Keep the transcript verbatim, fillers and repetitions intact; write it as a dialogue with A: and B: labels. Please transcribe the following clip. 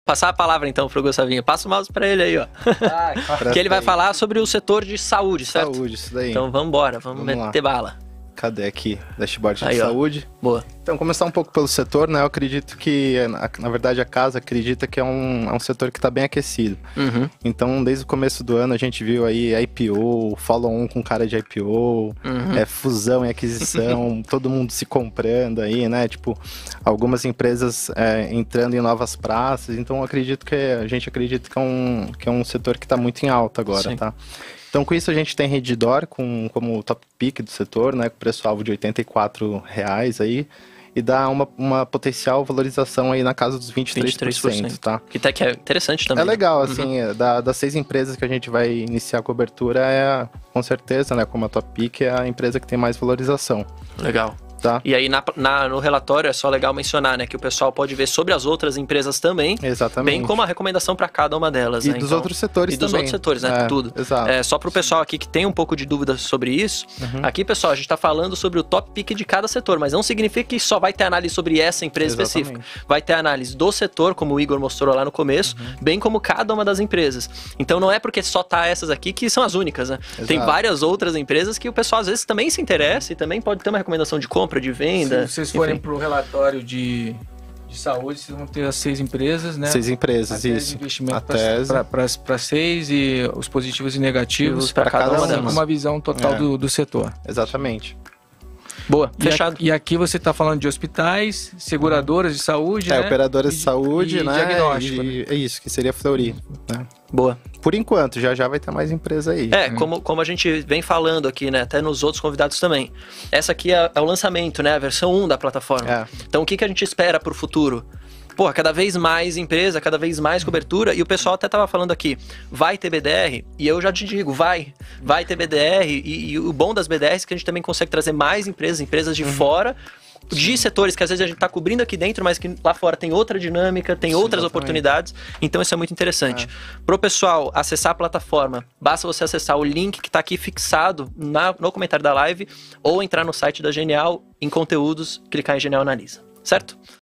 A: passar a palavra então pro Gustavinho. Passa o mouse pra ele aí, ó.
B: Ah, claro.
A: Que ele vai falar sobre o setor de saúde, certo?
B: Saúde, isso daí.
A: Então vamos embora, vamos,
B: Vamos
A: meter
B: lá.
A: bala.
B: Cadê aqui? Dashboard
A: Aí,
B: de
A: ó.
B: saúde.
A: Boa.
B: Então, começar um pouco pelo setor, né? Eu acredito que, na, na verdade, a casa acredita que é um, é um setor que está bem aquecido.
A: Uhum.
B: Então, desde o começo do ano, a gente viu aí I P O, follow-on com cara de I P O,
A: Uhum.
B: é, fusão e aquisição, todo mundo se comprando aí, né? Tipo, algumas empresas é, entrando em novas praças. Então, eu acredito que, a gente acredita que é um, que é um setor que está muito em alta agora,
A: Sim.
B: tá? Então, com isso, a gente tem Redditor com, como top pick do setor, né? Com preço-alvo de oitenta e quatro reais aí. E dá uma, uma potencial valorização aí na casa dos vinte e três por cento,
A: vinte e três por cento.
B: tá?
A: Que até que é interessante também.
B: É legal,
A: Uhum.
B: assim, é, da, das seis empresas que a gente vai iniciar a cobertura, é, com certeza, né? Como a top pick, é a empresa que tem mais valorização,
A: Legal.
B: tá?
A: E aí na, na- no relatório é só legal mencionar, né, que o pessoal pode ver sobre as outras empresas também,
B: Exatamente.
A: bem como a recomendação para cada uma delas.
B: E
A: né?
B: dos
A: Então,
B: outros setores
A: e dos
B: também.
A: outros setores, né?
B: É,
A: Tudo.
B: Exato.
A: É, só para o pessoal aqui que tem um pouco de dúvida sobre isso,
B: Uhum.
A: aqui, pessoal, a gente está falando sobre o top pick de cada setor, mas não significa que só vai ter análise sobre essa empresa específica.
B: Exatamente.
A: Vai ter análise do setor, como o Igor mostrou lá no começo,
B: Uhum.
A: bem como cada uma das empresas. Então não é porque só tá essas aqui que são as únicas, né? Tem
B: Exato.
A: várias outras empresas que o pessoal às vezes também se interessa e também pode ter uma recomendação de compra, de venda.
C: Se vocês forem
A: enfim.
C: para o relatório de, de saúde, vocês vão ter as seis empresas, né?
B: Seis empresas,
C: A tese
B: isso.
C: de investimento
B: A tese.
C: para seis e os positivos e negativos
A: Pra cada
B: uma
C: uma,
B: delas.
C: uma visão total
B: É.
C: do, do setor.
B: Exatamente.
A: Boa,
C: E,
A: fechado.
C: aqui, e aqui você está falando de hospitais, seguradoras de saúde,
B: É,
C: né?
B: operadoras de
C: E-
B: saúde,
C: e
B: né?
C: diagnóstico,
B: E- É isso, que seria Fleury, né?
A: Boa.
B: Por enquanto, já já vai ter mais empresa aí.
A: É, como, como a gente vem falando aqui, né? Até nos outros convidados também. Essa aqui é, é o lançamento, né? A versão um da plataforma.
B: É.
A: Então o que, que a gente espera pro futuro? Pô, cada vez mais empresa, cada vez mais cobertura, e o pessoal até tava falando aqui, vai ter B D R? E eu já te digo, vai, vai ter B D R, e, e o bom das B D Rs é que a gente também consegue trazer mais empresas, empresas de fora, de setores que às vezes a gente tá cobrindo aqui dentro, mas que lá fora tem outra dinâmica, tem
B: Sim,
A: outras
B: exatamente.
A: oportunidades, então isso é muito interessante. Pro pessoal acessar a plataforma, basta você acessar o link que tá aqui fixado na- no comentário da live, ou entrar no site da Genial, em conteúdos, clicar em Genial Analisa, certo?